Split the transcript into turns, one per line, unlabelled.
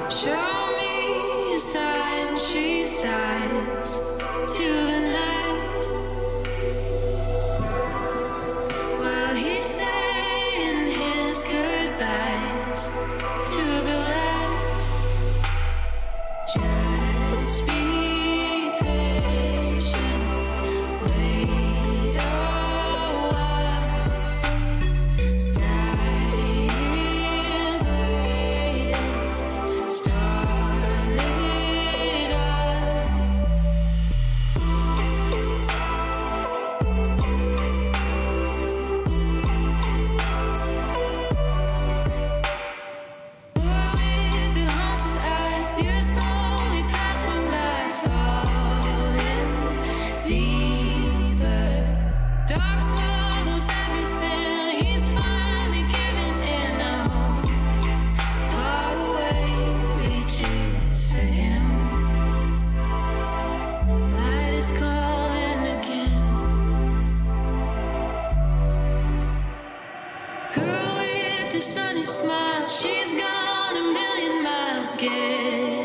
Show me a sign, she sighs to the night. While he's saying his goodbyes to the light. Just be patient, wait a while. Sky is waiting, starlit up. With your haunted eyes, you're slowly passing by, falling deeper. Dark swallows everything, he's finally giving in. A home far away reaches for him. Light is calling again. Girl with the sunny smile, she's gone a million miles. Get